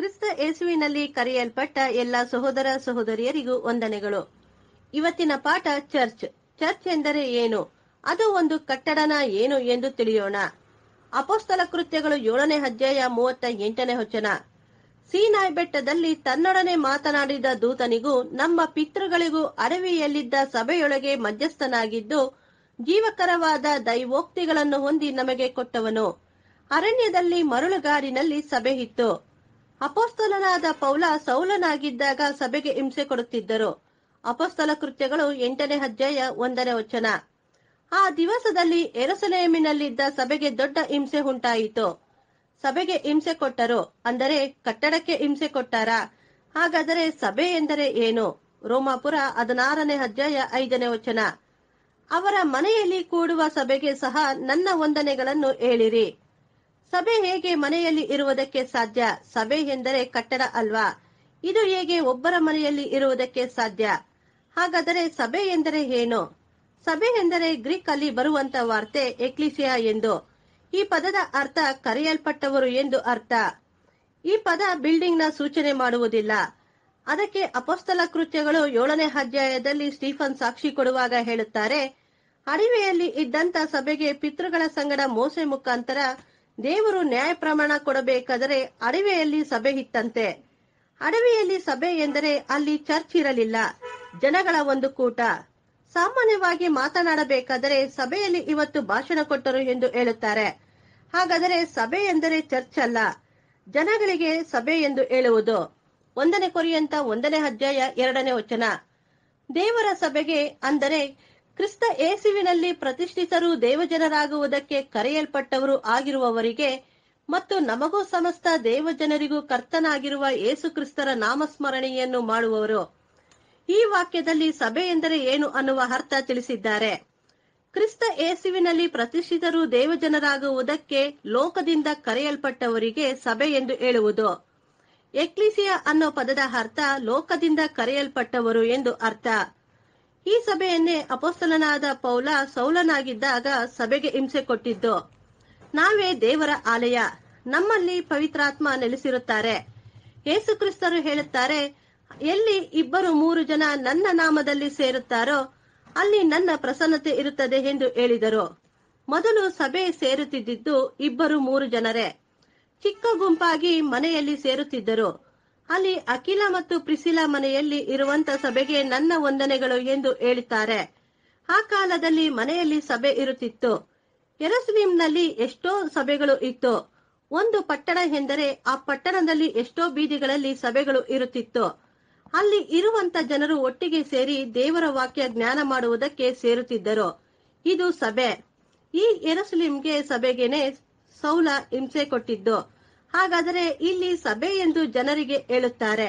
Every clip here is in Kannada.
ಕ್ರಿಸ್ತ ಯೇಸುವಿನಲ್ಲಿ ಕರೆಯಲ್ಪಟ್ಟ ಎಲ್ಲ ಸಹೋದರ ಸಹೋದರಿಯರಿಗೂ ವಂದನೆಗಳು. ಇವತ್ತಿನ ಪಾಠ ಚರ್ಚ್. ಚರ್ಚ್ ಎಂದರೆ ಏನು, ಅದು ಒಂದು ಕಟ್ಟಡನ ಏನು ಎಂದು ತಿಳಿಯೋಣ. ಅಪೊಸ್ತಲ ಕೃತ್ಯಗಳು 7ನೇ ಅಧ್ಯಾಯ 38ನೇ ವಚನ. ಸೀನಾಯ್ ಬೆಟ್ಟದಲ್ಲಿ ತನ್ನೊಡನೆ ಮಾತನಾಡಿದ ದೂತನಿಗೂ ನಮ್ಮ ಪಿತೃಗಳಿಗೂ ಅಡವಿಯಲ್ಲಿದ್ದ ಸಭೆಯೊಳಗೆ ಮಧ್ಯಸ್ಥನಾಗಿದ್ದು ಜೀವಕರವಾದ ದೈವೋಕ್ತಿಗಳನ್ನು ಹೊಂದಿ ನಮಗೆ ಕೊಟ್ಟವನು. ಅರಣ್ಯದಲ್ಲಿ ಮರಳುಗಾಡಿನಲ್ಲಿ ಸಭೆ ಇತ್ತು. ಅಪೊಸ್ತಲನಾದ ಪೌಲ ಸೌಲನಾಗಿದ್ದಾಗ ಸಭೆಗೆ ಹಿಂಸೆ ಕೊಡುತ್ತಿದ್ದರು. ಅಪೊಸ್ತಲ ಕೃತ್ಯಗಳು 8ನೇ ಅಧ್ಯಾಯ 1ನೇ ವಚನ. ಆ ದಿವಸದಲ್ಲಿ ಯೆರೂಸಲೇಮಿನಲ್ಲಿದ್ದ ಸಭೆಗೆ ದೊಡ್ಡ ಹಿಂಸೆ ಉಂಟಾಯಿತು. ಸಭೆಗೆ ಹಿಂಸೆ ಕೊಟ್ಟರು ಅಂದರೆ ಕಟ್ಟಡಕ್ಕೆ ಹಿಂಸೆ ಕೊಟ್ಟಾರಾ? ಹಾಗಾದರೆ ಸಭೆ ಎಂದರೆ ಏನು? ರೋಮಾಪುರ 16ನೇ ಅಧ್ಯಾಯ 5ನೇ ವಚನ. ಅವರ ಮನೆಯಲ್ಲಿ ಕೂಡುವ ಸಭೆಗೆ ಸಹ ನನ್ನ ವಂದನೆಗಳನ್ನು ಹೇಳಿರಿ. ಸಭೆ ಹೇಗೆ ಮನೆಯಲ್ಲಿ ಇರುವುದಕ್ಕೆ ಸಾಧ್ಯ? ಸಭೆ ಎಂದರೆ ಕಟ್ಟಡ ಅಲ್ವಾ? ಇದು ಹೇಗೆ ಒಬ್ಬರ ಮನೆಯಲ್ಲಿ ಇರುವುದಕ್ಕೆ ಸಾಧ್ಯ? ಹಾಗಾದರೆ ಸಭೆ ಎಂದರೆ ಏನು? ಸಭೆ ಎಂದರೆ ಗ್ರೀಕ್ ಅಲ್ಲಿ ಬರುವಂತ ವಾರ್ತೆ ಎಕ್ಲಿಸಿಯಾ ಎಂದು. ಈ ಪದದ ಅರ್ಥ ಕರೆಯಲ್ಪಟ್ಟವರು ಎಂದು ಅರ್ಥ. ಈ ಪದ ಬಿಲ್ಡಿಂಗ್ ನ ಸೂಚನೆ ಮಾಡುವುದಿಲ್ಲ. ಅದಕ್ಕೆ ಅಪೊಸ್ತಲ ಕೃತ್ಯಗಳು 7ನೇ ಅಧ್ಯಾಯದಲ್ಲಿ ಸ್ಟೀಫನ್ ಸಾಕ್ಷಿ ಕೊಡುವಾಗ ಹೇಳುತ್ತಾರೆ, ಅಡವಿಯಲ್ಲಿ ಇದ್ದಂತ ಸಭೆಗೆ ಪಿತೃಗಳ ಸಂಗಡ ಮೋಸೆ ಮುಖಾಂತರ ದೇವರು ನ್ಯಾಯ ಪ್ರಮಾಣ ಕೊಡಬೇಕಾದರೆ ಅಡವಿಯಲ್ಲಿ ಸಭೆ ಇತ್ತಂತೆ. ಅಡವಿಯಲ್ಲಿ ಸಭೆ ಎಂದರೆ ಅಲ್ಲಿ ಚರ್ಚ್ ಇರಲಿಲ್ಲ, ಜನಗಳ ಒಂದು ಕೂಟ. ಸಾಮಾನ್ಯವಾಗಿ ಮಾತನಾಡಬೇಕಾದರೆ ಸಭೆಯಲ್ಲಿ ಇವತ್ತು ಭಾಷಣ ಕೊಟ್ಟರು ಎಂದು ಹೇಳುತ್ತಾರೆ. ಹಾಗಾದರೆ ಸಭೆ ಎಂದರೆ ಚರ್ಚ್ ಅಲ್ಲ, ಜನಗಳಿಗೆ ಸಭೆ ಎಂದು ಹೇಳುವುದು. 1ನೇ ಕೊರಿಂಥ 1ನೇ ಅಧ್ಯಾಯ 2ನೇ ವಚನ. ದೇವರ ಸಭೆಗೆ ಅಂದರೆ ಕ್ರಿಸ್ತ ಯೇಸುವಿನಲ್ಲಿ ಪ್ರತಿಷ್ಠಿತರು ದೇವಜನರಾಗುವುದಕ್ಕೆ ಕರೆಯಲ್ಪಟ್ಟವರು ಆಗಿರುವವರಿಗೆ ಮತ್ತು ನಮಗೂ ಸಮಸ್ತ ದೇವಜನರಿಗೂ ಕರ್ತನಾಗಿರುವ ಯೇಸು ಕ್ರಿಸ್ತರ ನಾಮಸ್ಮರಣೆಯನ್ನು ಮಾಡುವವರು. ಈ ವಾಕ್ಯದಲ್ಲಿ ಸಭೆ ಎಂದರೆ ಏನು ಅನ್ನುವ ಅರ್ಥ ತಿಳಿಸಿದ್ದಾರೆ. ಕ್ರಿಸ್ತ ಯೇಸುವಿನಲ್ಲಿ ಪ್ರತಿಷ್ಠಿತರು ದೇವಜನರಾಗುವುದಕ್ಕೆ ಲೋಕದಿಂದ ಕರೆಯಲ್ಪಟ್ಟವರಿಗೆ ಸಭೆ ಎಂದು ಹೇಳುವುದು. ಎಕ್ಲಿಸಿಯಾ ಅನ್ನೋ ಪದದ ಅರ್ಥ ಲೋಕದಿಂದ ಕರೆಯಲ್ಪಟ್ಟವರು ಎಂದು ಅರ್ಥ. ಈ ಸಭೆಯನ್ನೇ ಅಪೊಸ್ತಲನಾದ ಪೌಲ ಸೌಲನಾಗಿದ್ದಾಗ ಸಭೆಗೆ ಹಿಂಸೆ ಕೊಟ್ಟಿದ್ದು. ನಾವೇ ದೇವರ ಆಲಯ, ನಮ್ಮಲ್ಲಿ ಪವಿತ್ರಾತ್ಮ ನೆಲೆಸಿರುತ್ತಾರೆ. ಯೇಸು ಕ್ರಿಸ್ತರು ಹೇಳುತ್ತಾರೆ, ಎಲ್ಲಿ 2-3 ಜನ ನನ್ನ ನಾಮದಲ್ಲಿ ಸೇರುತ್ತಾರೋ ಅಲ್ಲಿ ನನ್ನ ಪ್ರಸನ್ನತೆ ಇರುತ್ತದೆ ಎಂದು ಹೇಳಿದರು. ಮೊದಲು ಸಭೆ ಸೇರುತ್ತಿದ್ದು 2-3 ಜನರೇ. ಚಿಕ್ಕ ಗುಂಪಾಗಿ ಮನೆಯಲ್ಲಿ ಸೇರುತ್ತಿದ್ದರು. ಅಲ್ಲಿ ಅಖಿಲ ಮತ್ತು ಪ್ರಿಸಿಲಾ ಮನೆಯಲ್ಲಿ ಇರುವಂತ ಸಭೆಗೆ ನನ್ನ ವಂದನೆಗಳು ಎಂದು ಹೇಳುತ್ತಾರೆ. ಆ ಕಾಲದಲ್ಲಿ ಮನೆಯಲ್ಲಿ ಸಭೆ ಇರುತ್ತಿತ್ತು. ಯೆರೂಸಲೇಮಿನಲ್ಲಿ ಎಷ್ಟೋ ಸಭೆಗಳು ಇತ್ತು. ಒಂದು ಪಟ್ಟಣ ಎಂದರೆ ಆ ಪಟ್ಟಣದಲ್ಲಿ ಎಷ್ಟೋ ಬೀದಿಗಳಲ್ಲಿ ಸಭೆಗಳು ಇರುತ್ತಿತ್ತು. ಅಲ್ಲಿ ಇರುವಂತ ಜನರು ಒಟ್ಟಿಗೆ ಸೇರಿ ದೇವರ ವಾಕ್ಯ ಜ್ಞಾನ ಮಾಡುವುದಕ್ಕೆ ಸೇರುತ್ತಿದ್ದರು. ಇದು ಸಭೆ. ಈ ಯೆರೂಸಲೇಮಿಗೆ ಸಭೆಗೆನೆ ಸೌಲ ಹಿಂಸೆ ಕೊಟ್ಟಿದ್ದು. ಹಾಗಾದರೆ ಇಲ್ಲಿ ಸಭೆ ಎಂದು ಜನರಿಗೆ ಹೇಳುತ್ತಾರೆ.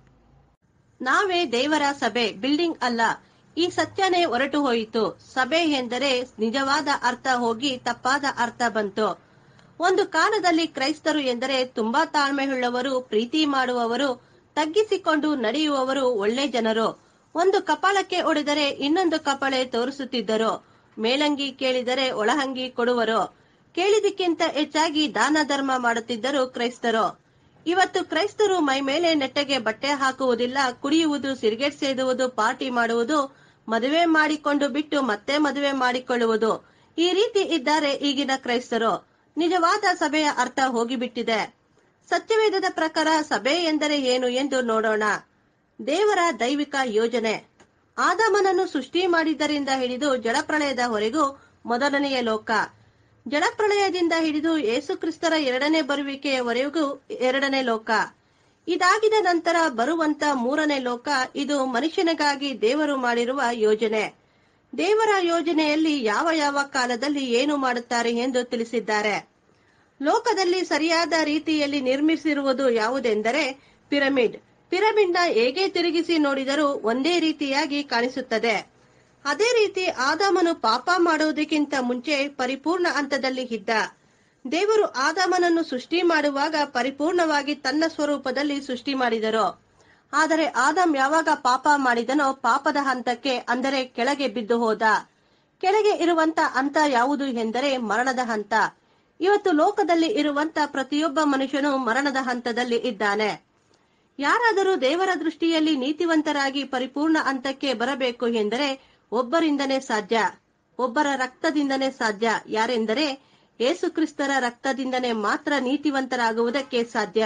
ನಾವೇ ದೇವರ ಸಭೆ, ಬಿಲ್ಡಿಂಗ್ ಅಲ್ಲ. ಈ ಸತ್ಯನೇ ಹೊರಟು ಹೋಯಿತು. ಸಭೆ ಎಂದರೆ ನಿಜವಾದ ಅರ್ಥ ಹೋಗಿ ತಪ್ಪಾದ ಅರ್ಥ ಬಂತು. ಒಂದು ಕಾಲದಲ್ಲಿ ಕ್ರೈಸ್ತರು ಎಂದರೆ ತುಂಬಾ ತಾಳ್ಮೆಯುಳ್ಳವರು, ಪ್ರೀತಿ ಮಾಡುವವರು, ತಗ್ಗಿಸಿಕೊಂಡು ನಡೆಯುವವರು, ಒಳ್ಳೆ ಜನರು. ಒಂದು ಕಪಾಳಕ್ಕೆ ಹೊಡೆದರೆ ಇನ್ನೊಂದು ಕಪಾಳೆ ತೋರಿಸುತ್ತಿದ್ದರು. ಮೇಲಂಗಿ ಕೇಳಿದರೆ ಒಳಹಂಗಿ ಕೊಡುವರು. ಕೇಳಿದಕ್ಕಿಂತ ಹೆಚ್ಚಾಗಿ ದಾನ ಧರ್ಮ ಮಾಡುತ್ತಿದ್ದರು ಕ್ರೈಸ್ತರು. ಇವತ್ತು ಕ್ರೈಸ್ತರು ಮೈ ಮೇಲೆ ನೆಟ್ಟಗೆ ಬಟ್ಟೆ ಹಾಕುವುದಿಲ್ಲ, ಕುಡಿಯುವುದು, ಸಿಗರೇಟ್ ಸೇದುವುದು, ಪಾರ್ಟಿ ಮಾಡುವುದು, ಮದುವೆ ಮಾಡಿಕೊಂಡು ಬಿಟ್ಟು ಮತ್ತೆ ಮದುವೆ ಮಾಡಿಕೊಳ್ಳುವುದು. ಈ ರೀತಿ ಇದ್ದಾರೆ ಈಗಿನ ಕ್ರೈಸ್ತರು. ನಿಜವಾದ ಸಭೆಯ ಅರ್ಥ ಹೋಗಿಬಿಟ್ಟಿದೆ. ಸತ್ಯವೇದದ ಪ್ರಕಾರ ಸಭೆ ಎಂದರೆ ಏನು ಎಂದು ನೋಡೋಣ. ದೇವರ ದೈವಿಕ ಯೋಜನೆ. ಆದಾಮನನ್ನು ಸೃಷ್ಟಿ ಮಾಡಿದ್ದರಿಂದ ಹಿಡಿದು ಜಲಪ್ರಳಯದವರೆಗೂ ಮೊದಲನೆಯ ಲೋಕ, ಜಲಪ್ರಳಯದಿಂದ ಹಿಡಿದು ಯೇಸು ಕ್ರಿಸ್ತರ 2ನೇ ಬರುವಿಕೆಯವರೆಗೂ 2ನೇ ಲೋಕ. ಇದಾಗಿದ ನಂತರ ಬರುವಂತ 3ನೇ ಲೋಕ. ಇದು ಮನುಷ್ಯನಿಗಾಗಿ ದೇವರು ಮಾಡಿರುವ ಯೋಜನೆ. ದೇವರ ಯೋಜನೆಯಲ್ಲಿ ಯಾವ ಯಾವ ಕಾಲದಲ್ಲಿ ಏನು ಮಾಡುತ್ತಾರೆ ಎಂದು ತಿಳಿಸಿದ್ದಾರೆ. ಲೋಕದಲ್ಲಿ ಸರಿಯಾದ ರೀತಿಯಲ್ಲಿ ನಿರ್ಮಿಸಿರುವುದು ಯಾವುದೆಂದರೆ ಪಿರಮಿಡ್. ಪಿರಮಿಡ್ ನ ಹೇಗೆ ತಿರುಗಿಸಿ ನೋಡಿದರೂ ಒಂದೇ ರೀತಿಯಾಗಿ ಕಾಣಿಸುತ್ತದೆ. ಅದೇ ರೀತಿ ಆದಾಮನು ಪಾಪ ಮಾಡುವುದಕ್ಕಿಂತ ಮುಂಚೆ ಪರಿಪೂರ್ಣ ಹಂತದಲ್ಲಿ ಇದ್ದ. ದೇವರು ಆದಾಮನನ್ನು ಸೃಷ್ಟಿ ಮಾಡುವಾಗ ಪರಿಪೂರ್ಣವಾಗಿ ತನ್ನ ಸ್ವರೂಪದಲ್ಲಿ ಸೃಷ್ಟಿ ಮಾಡಿದರು. ಆದರೆ ಆದಾಮ್ ಯಾವಾಗ ಪಾಪ ಮಾಡಿದನೋ ಪಾಪದ ಹಂತಕ್ಕೆ ಅಂದರೆ ಕೆಳಗೆ ಬಿದ್ದು ಹೋದ. ಕೆಳಗೆ ಇರುವಂತ ಹಂತ ಯಾವುದು ಎಂದರೆ ಮರಣದ ಹಂತ. ಇವತ್ತು ಲೋಕದಲ್ಲಿ ಇರುವಂತ ಪ್ರತಿಯೊಬ್ಬ ಮನುಷ್ಯನು ಮರಣದ ಹಂತದಲ್ಲಿ ಇದ್ದಾನೆ. ಯಾರಾದರೂ ದೇವರ ದೃಷ್ಟಿಯಲ್ಲಿ ನೀತಿವಂತರಾಗಿ ಪರಿಪೂರ್ಣ ಹಂತಕ್ಕೆ ಬರಬೇಕು ಎಂದರೆ ಒಬ್ಬರಿಂದನೇ ಸಾಧ್ಯ, ಒಬ್ಬರ ರಕ್ತದಿಂದನೇ ಸಾಧ್ಯ. ಯಾರೆಂದರೆ ಯೇಸುಕ್ರಿಸ್ತರ ರಕ್ತದಿಂದನೇ ಮಾತ್ರ ನೀತಿವಂತರಾಗುವುದಕ್ಕೆ ಸಾಧ್ಯ.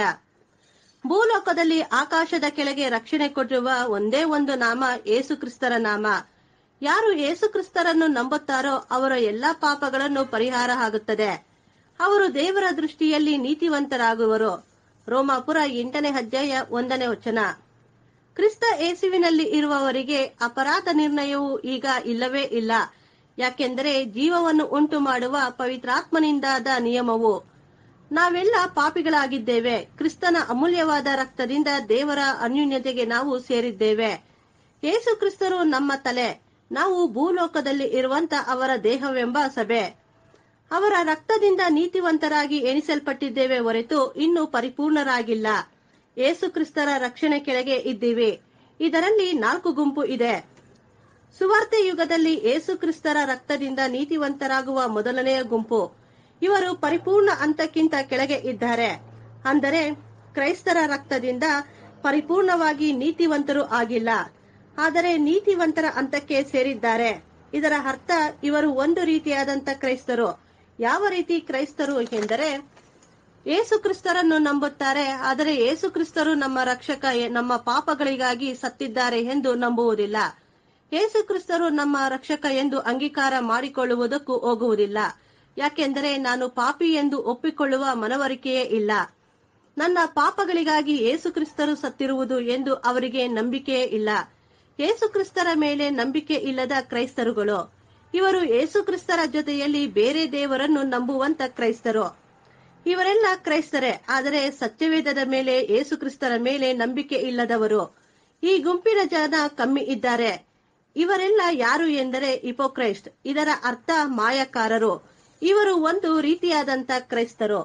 ಭೂಲೋಕದಲ್ಲಿ ಆಕಾಶದ ಕೆಳಗೆ ರಕ್ಷಣೆ ಕೊಟ್ಟಿರುವ ಒಂದೇ ಒಂದು ನಾಮ ಯೇಸುಕ್ರಿಸ್ತರ ನಾಮ. ಯಾರು ಯೇಸುಕ್ರಿಸ್ತರನ್ನು ನಂಬುತ್ತಾರೋ ಅವರ ಎಲ್ಲಾ ಪಾಪಗಳನ್ನು ಪರಿಹಾರ ಆಗುತ್ತದೆ. ಅವರು ದೇವರ ದೃಷ್ಟಿಯಲ್ಲಿ ನೀತಿವಂತರಾಗುವರು. ರೋಮಾಪುರ 8ನೇ ಅಧ್ಯಾಯ 1ನೇ ವಚನ. ಕ್ರಿಸ್ತ ಯೇಸುವಿನಲ್ಲಿ ಇರುವವರಿಗೆ ಅಪರಾಧ ನಿರ್ಣಯವು ಈಗ ಇಲ್ಲವೇ ಇಲ್ಲ. ಯಾಕೆಂದರೆ ಜೀವವನ್ನು ಉಂಟು ಮಾಡುವ ಪವಿತ್ರಾತ್ಮನಿಂದಾದ ನಿಯಮವು. ನಾವೆಲ್ಲ ಪಾಪಿಗಳಾಗಿದ್ದೇವೆ. ಕ್ರಿಸ್ತನ ಅಮೂಲ್ಯವಾದ ರಕ್ತದಿಂದ ದೇವರ ಅನ್ಯೋನ್ಯತೆಗೆ ನಾವು ಸೇರಿದ್ದೇವೆ. ಯೇಸು ಕ್ರಿಸ್ತರು ನಮ್ಮ ತಲೆ, ನಾವು ಭೂಲೋಕದಲ್ಲಿ ಇರುವಂತ ಅವರ ದೇಹವೆಂಬ ಸಭೆ. ಅವರ ರಕ್ತದಿಂದ ನೀತಿವಂತರಾಗಿ ಎಣಿಸಲ್ಪಟ್ಟಿದ್ದೇವೆ ಹೊರತು ಇನ್ನೂ ಪರಿಪೂರ್ಣರಾಗಿಲ್ಲ. ಯೇಸು ಕ್ರಿಸ್ತರ ರಕ್ಷಣೆ ಕೆಳಗೆ ಇದ್ದೀವಿ. ಇದರಲ್ಲಿ 4 ಗುಂಪು ಇದೆ. ಸುವಾರ್ತೆ ಯುಗದಲ್ಲಿ ಯೇಸು ಕ್ರಿಸ್ತರ ರಕ್ತದಿಂದ ನೀತಿವಂತರಾಗುವ ಮೊದಲನೆಯ ಗುಂಪು. ಇವರು ಪರಿಪೂರ್ಣ ಹಂತಕ್ಕಿಂತ ಕೆಳಗೆ ಇದ್ದಾರೆ. ಅಂದರೆ ಕ್ರೈಸ್ತರ ರಕ್ತದಿಂದ ಪರಿಪೂರ್ಣವಾಗಿ ನೀತಿವಂತರು ಆಗಿಲ್ಲ, ಆದರೆ ನೀತಿವಂತರ ಹಂತಕ್ಕೆ ಸೇರಿದ್ದಾರೆ. ಇದರ ಅರ್ಥ ಇವರು ಒಂದು ರೀತಿಯಾದಂತ ಕ್ರೈಸ್ತರು. ಯಾವ ರೀತಿ ಕ್ರೈಸ್ತರು ಎಂದರೆ ಯೇಸು ಕ್ರಿಸ್ತರನ್ನು ನಂಬುತ್ತಾರೆ, ಆದರೆ ಯೇಸು ಕ್ರಿಸ್ತರು ನಮ್ಮ ರಕ್ಷಕ, ನಮ್ಮ ಪಾಪಗಳಿಗಾಗಿ ಸತ್ತಿದ್ದಾರೆ ಎಂದು ನಂಬುವುದಿಲ್ಲ. ಯೇಸು ಕ್ರಿಸ್ತರು ನಮ್ಮ ರಕ್ಷಕ ಎಂದು ಅಂಗೀಕಾರ ಮಾಡಿಕೊಳ್ಳುವುದಕ್ಕೂ ಹೋಗುವುದಿಲ್ಲ. ಯಾಕೆಂದರೆ ನಾನು ಪಾಪಿ ಎಂದು ಒಪ್ಪಿಕೊಳ್ಳುವ ಮನವರಿಕೆಯೇ ಇಲ್ಲ. ನನ್ನ ಪಾಪಗಳಿಗಾಗಿ ಯೇಸು ಕ್ರಿಸ್ತರು ಸತ್ತಿರುವುದು ಎಂದು ಅವರಿಗೆ ನಂಬಿಕೆಯೇ ಇಲ್ಲ. ಯೇಸು ಕ್ರಿಸ್ತರ ಮೇಲೆ ನಂಬಿಕೆ ಇಲ್ಲದ ಕ್ರೈಸ್ತರುಗಳು ಇವರು. ಯೇಸು ಕ್ರಿಸ್ತರ ಜೊತೆಯಲ್ಲಿ ಬೇರೆ ದೇವರನ್ನು ನಂಬುವಂತ ಕ್ರೈಸ್ತರು. ಇವರೆಲ್ಲ ಕ್ರೈಸ್ತರೇ, ಆದರೆ ಸತ್ಯವೇದದ ಮೇಲೆ ಯೇಸು ಕ್ರಿಸ್ತರ ಮೇಲೆ ನಂಬಿಕೆ ಇಲ್ಲದವರು. ಈ ಗುಂಪಿನ ಜನ ಕಮ್ಮಿ ಇದ್ದಾರೆ. ಇವರೆಲ್ಲ ಯಾರು ಎಂದರೆ ಹಿಪೋಕ್ರೈಸ್ಟ್. ಇದರ ಅರ್ಥ ಮಾಯಕಾರರು. ಇವರು ಒಂದು ರೀತಿಯಾದಂತ ಕ್ರೈಸ್ತರು.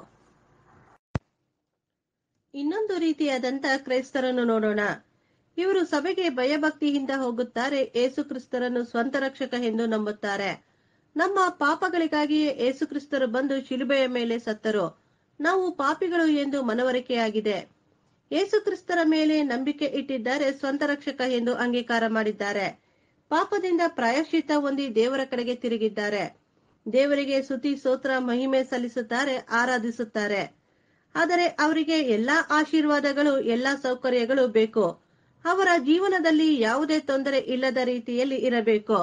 ಇನ್ನೊಂದು ರೀತಿಯಾದಂತ ಕ್ರೈಸ್ತರನ್ನು ನೋಡೋಣ. ಇವರು ಸಭೆಗೆ ಭಯಭಕ್ತಿಯಿಂದ ಹೋಗುತ್ತಾರೆ. ಯೇಸು ಕ್ರಿಸ್ತರನ್ನು ಸ್ವಂತ ರಕ್ಷಕ ಎಂದು ನಂಬುತ್ತಾರೆ. ನಮ್ಮ ಪಾಪಗಳಿಗಾಗಿಯೇ ಯೇಸು ಕ್ರಿಸ್ತರು ಬಂದು ಶಿಲುಬೆಯ ಮೇಲೆ ಸತ್ತರು. ನಾವು ಪಾಪಿಗಳು ಎಂದು ಮನವರಿಕೆಯಾಗಿದೆ. ಯೇಸು ಕ್ರಿಸ್ತರ ಮೇಲೆ ನಂಬಿಕೆ ಇಟ್ಟಿದ್ದಾರೆ, ಸ್ವಂತ ರಕ್ಷಕ ಎಂದು ಅಂಗೀಕಾರ ಮಾಡಿದ್ದಾರೆ. ಪಾಪದಿಂದ ಪ್ರಾಯಶ್ಚಿತ್ತ ಹೊಂದಿ ದೇವರ ಕಡೆಗೆ ತಿರುಗಿದ್ದಾರೆ. ದೇವರಿಗೆ ಸ್ತುತಿ ಸ್ತೋತ್ರ ಮಹಿಮೆ ಸಲ್ಲಿಸುತ್ತಾರೆ, ಆರಾಧಿಸುತ್ತಾರೆ. ಆದರೆ ಅವರಿಗೆ ಎಲ್ಲಾ ಆಶೀರ್ವಾದಗಳು, ಎಲ್ಲಾ ಸೌಕರ್ಯಗಳು ಬೇಕು. ಅವರ ಜೀವನದಲ್ಲಿ ಯಾವುದೇ ತೊಂದರೆ ಇಲ್ಲದ ರೀತಿಯಲ್ಲಿ ಇರಬೇಕು,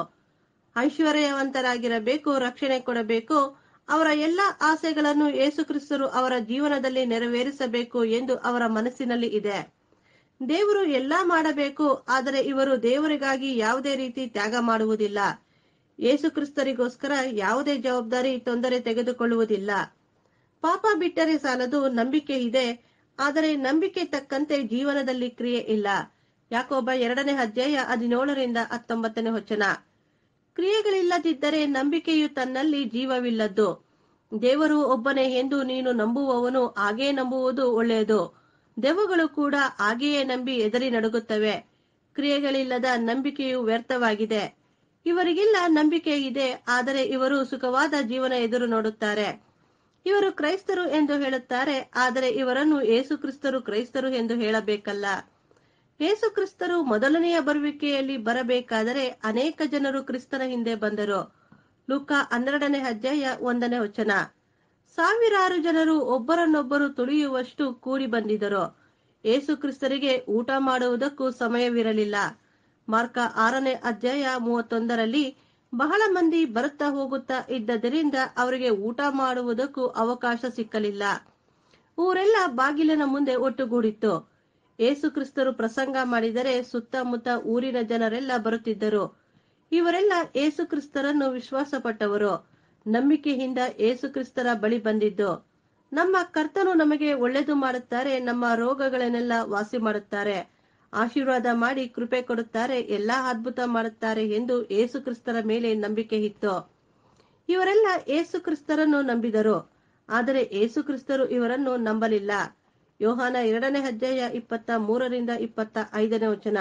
ಐಶ್ವರ್ಯವಂತರಾಗಿರಬೇಕು, ರಕ್ಷಣೆ ಕೊಡಬೇಕು. ಅವರ ಎಲ್ಲಾ ಆಸೆಗಳನ್ನು ಯೇಸು ಕ್ರಿಸ್ತರು ಅವರ ಜೀವನದಲ್ಲಿ ನೆರವೇರಿಸಬೇಕು ಎಂದು ಅವರ ಮನಸ್ಸಿನಲ್ಲಿ ಇದೆ. ದೇವರು ಎಲ್ಲಾ ಮಾಡಬೇಕು, ಆದರೆ ಇವರು ದೇವರಿಗಾಗಿ ಯಾವುದೇ ರೀತಿ ತ್ಯಾಗ ಮಾಡುವುದಿಲ್ಲ. ಯೇಸು ಕ್ರಿಸ್ತರಿಗೋಸ್ಕರ ಯಾವುದೇ ಜವಾಬ್ದಾರಿ, ತೊಂದರೆ ತೆಗೆದುಕೊಳ್ಳುವುದಿಲ್ಲ. ಪಾಪ ಬಿಟ್ಟರೆ ಸಾಲದು, ನಂಬಿಕೆ ಇದೆ, ಆದರೆ ನಂಬಿಕೆ ತಕ್ಕಂತೆ ಜೀವನದಲ್ಲಿ ಕ್ರಿಯೆ ಇಲ್ಲ. ಯಾಕೋಬ 2ನೇ ಅಧ್ಯಾಯ 17ರಿಂದ 19ನೇ ವಚನ. ಕ್ರಿಯೆಗಳಿಲ್ಲದಿದ್ದರೆ ನಂಬಿಕೆಯು ತನ್ನಲ್ಲಿ ಜೀವವಿಲ್ಲದ್ದು. ದೇವರು ಒಬ್ಬನೇ ಎಂದು ನೀನು ನಂಬುವವನು ಹಾಗೇ ನಂಬುವುದು ಒಳ್ಳೆಯದು. ದೆವ್ವಗಳು ಕೂಡ ಹಾಗೆಯೇ ನಂಬಿ ಹೆದರಿ ನಡುಗುತ್ತವೆ. ಕ್ರಿಯೆಗಳಿಲ್ಲದ ನಂಬಿಕೆಯು ವ್ಯರ್ಥವಾಗಿದೆ. ಇವರಿಗೆಲ್ಲ ನಂಬಿಕೆ ಇದೆ, ಆದರೆ ಇವರು ಸುಖವಾದ ಜೀವನ ಎದುರು ನೋಡುತ್ತಾರೆ. ಇವರು ಕ್ರೈಸ್ತರು ಎಂದು ಹೇಳುತ್ತಾರೆ, ಆದರೆ ಇವರನ್ನು ಯೇಸು ಕ್ರಿಸ್ತರು ಕ್ರೈಸ್ತರು ಎಂದು ಹೇಳಬೇಕಲ್ಲ. ಯೇಸು ಕ್ರಿಸ್ತರು ಮೊದಲನೆಯ ಬರುವಿಕೆಯಲ್ಲಿ ಬರಬೇಕಾದರೆ ಅನೇಕ ಜನರು ಕ್ರಿಸ್ತನ ಹಿಂದೆ ಬಂದರು. ಲೂಕ 12ನೇ ಅಧ್ಯಾಯ 1ನೇ ವಚನ. ಸಾವಿರಾರು ಜನರು ಒಬ್ಬರನ್ನೊಬ್ಬರು ತುಳಿಯುವಷ್ಟು ಕೂಡಿ ಬಂದಿದ್ದರು. ಯೇಸು ಕ್ರಿಸ್ತರಿಗೆ ಊಟ ಮಾಡುವುದಕ್ಕೂ ಸಮಯವಿರಲಿಲ್ಲ. ಮಾರ್ಕ 6ನೇ ಅಧ್ಯಾಯ 31ರಲ್ಲಿ ಬಹಳ ಮಂದಿ ಬರುತ್ತಾ ಹೋಗುತ್ತಾ ಇದ್ದರಿಂದ ಅವರಿಗೆ ಊಟ ಮಾಡುವುದಕ್ಕೂ ಅವಕಾಶ ಸಿಕ್ಕಲಿಲ್ಲ. ಊರೆಲ್ಲ ಬಾಗಿಲಿನ ಮುಂದೆ ಒಟ್ಟುಗೂಡಿತ್ತು. ಯೇಸು ಕ್ರಿಸ್ತರು ಪ್ರಸಂಗ ಮಾಡಿದರೆ ಸುತ್ತಮುತ್ತ ಊರಿನ ಜನರೆಲ್ಲ ಬರುತ್ತಿದ್ದರು. ಇವರೆಲ್ಲ ಯೇಸು ಕ್ರಿಸ್ತರನ್ನು ವಿಶ್ವಾಸಪಟ್ಟವರು. ನಂಬಿಕೆಯಿಂದ ಯೇಸು ಕ್ರಿಸ್ತರ ಬಳಿ ಬಂದಿದ್ದು. ನಮ್ಮ ಕರ್ತನು ನಮಗೆ ಒಳ್ಳೆಯದು ಮಾಡುತ್ತಾರೆ, ನಮ್ಮ ರೋಗಗಳನ್ನೆಲ್ಲ ವಾಸಿ ಮಾಡುತ್ತಾರೆ, ಆಶೀರ್ವಾದ ಮಾಡಿ ಕೃಪೆ ಕೊಡುತ್ತಾರೆ, ಎಲ್ಲಾ ಅದ್ಭುತ ಮಾಡುತ್ತಾರೆ ಎಂದು ಯೇಸು ಕ್ರಿಸ್ತರ ಮೇಲೆ ನಂಬಿಕೆ ಇತ್ತು. ಇವರೆಲ್ಲ ಯೇಸು ಕ್ರಿಸ್ತರನ್ನು ನಂಬಿದರು, ಆದರೆ ಯೇಸು ಕ್ರಿಸ್ತರು ಇವರನ್ನು ನಂಬಲಿಲ್ಲ. ಯೋಹಾನ 2ನೇ ಅಧ್ಯಾಯ 23ರಿಂದ 25ನೇ ವಚನ.